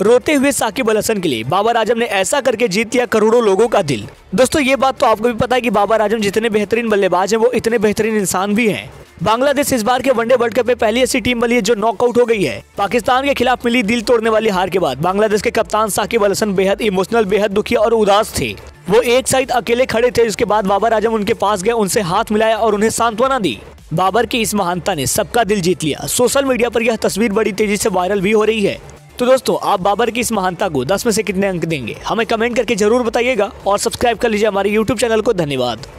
रोते हुए साकिब अल हसन के लिए बाबर आजम ने ऐसा करके जीत लिया करोड़ों लोगों का दिल। दोस्तों ये बात तो आपको भी पता है कि बाबर आजम जितने बेहतरीन बल्लेबाज हैं वो इतने बेहतरीन इंसान भी हैं। बांग्लादेश इस बार के वनडे वर्ल्ड कप में पहली ऐसी टीम बनी है जो नॉकआउट हो गई है। पाकिस्तान के खिलाफ मिली दिल तोड़ने वाली हार के बाद बांग्लादेश के कप्तान साकिब अल हसन बेहद इमोशनल, बेहद दुखी और उदास थे। वो एक साइड अकेले खड़े थे। उसके बाद बाबर आजम उनके पास गए, उनसे हाथ मिलाया और उन्हें सांत्वना दी। बाबर की इस महानता ने सबका दिल जीत लिया। सोशल मीडिया पर यह तस्वीर बड़ी तेजी से वायरल भी हो रही है। तो दोस्तों आप बाबर की इस महानता को 10 में से कितने अंक देंगे, हमें कमेंट करके जरूर बताइएगा और सब्सक्राइब कर लीजिए हमारे YouTube चैनल को। धन्यवाद।